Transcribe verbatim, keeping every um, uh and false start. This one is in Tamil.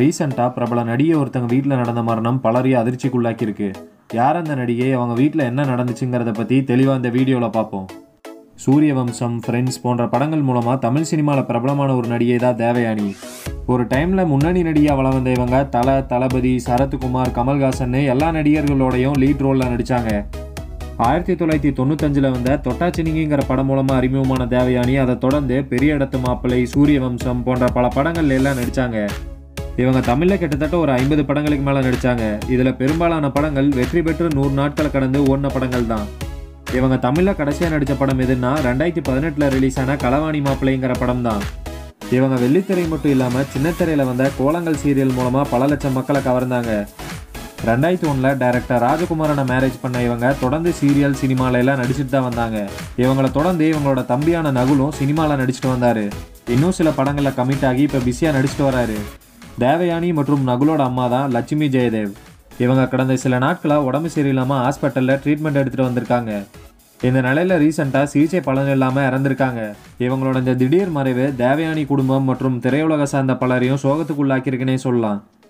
ரீசெண்டாக பிரபல நடிகை ஒருத்தங்க வீட்டில் நடந்த மரணம் பலரையும் அதிர்ச்சிக்குள்ளாக்கியிருக்கு. யார் அந்த நடிகை, அவங்க வீட்டில் என்ன நடந்துச்சுங்கிறத பற்றி தெளிவாக இந்த வீடியோவில் பார்ப்போம். சூரிய வம்சம், ஃப்ரெண்ட்ஸ் போன்ற படங்கள் மூலமாக தமிழ் சினிமாவில் பிரபலமான ஒரு நடிகை தான் தேவயானி. ஒரு டைமில் முன்னணி நடிகையாக வள வந்த இவங்க தல, தளபதி, சரத்குமார், கமல்ஹாசன் எல்லா நடிகர்களோடையும் லீட் ரோலில் நடித்தாங்க. ஆயிரத்தி தொள்ளாயிரத்தி தொண்ணூத்தஞ்சில் வந்த தொட்டாச்சினிங்கிற படம் மூலமாக அறிமுகமான தேவயானி அதை தொடர்ந்து பெரிய இடத்து மாப்பிள்ளை, சூரிய வம்சம் போன்ற பல படங்கள்ல எல்லாம் நடித்தாங்க. இவங்க தமிழில் கிட்டத்தட்ட ஒரு ஐம்பது படங்களுக்கு மேலே நடித்தாங்க. இதில் பெரும்பாலான படங்கள் வெற்றி பெற்று நூறு நாட்களை கடந்து ஓடின படங்கள் தான். இவங்க தமிழில் கடைசியாக நடித்த படம் எதுன்னா ரெண்டாயிரத்தி பதினெட்டில் ரிலீஸ் ஆன களவாணி மாப்பிள்ளைங்கிற படம் தான். இவங்க வெள்ளித்திரை மட்டும் இல்லாமல் சின்னத்திரையில் வந்த கோலங்கள் சீரியல் மூலமாக பல லட்சம் மக்களை கவர்ந்தாங்க. ரெண்டாயிரத்தி ஒன்றில் டைரக்டர் ராஜகுமாரனை மேரேஜ் பண்ண இவங்க தொடர்ந்து சீரியல், சினிமால எல்லாம் நடிச்சுட்டு தான் வந்தாங்க. இவங்களை தொடர்ந்து இவங்களோட தம்பியான நகுலும் சினிமாவில் நடிச்சுட்டு வந்தார். இன்னும் சில படங்களில் கமிட் ஆகி இப்போ பிஸியாக நடிச்சுட்டு வராரு. தேவயானி மற்றும் நகுலோட அம்மா தான் லட்சுமி ஜெயதேவ். இவங்க கடந்த சில நாட்களாக உடம்பு சரியில்லாமல் ஹாஸ்பிட்டலில் ட்ரீட்மெண்ட் எடுத்துகிட்டு வந்திருக்காங்க. இந்த நிலையில் ரீசெண்டாக சிகிச்சை பலன் இல்லாமல் இறந்துருக்காங்க. இவங்களோட இந்த திடீர் மறைவு தேவயானி குடும்பம் மற்றும் திரையுலக சார்ந்த பலரையும் சோகத்துக்குள்ளாக்கியிருக்குன்னே சொல்லலாம்.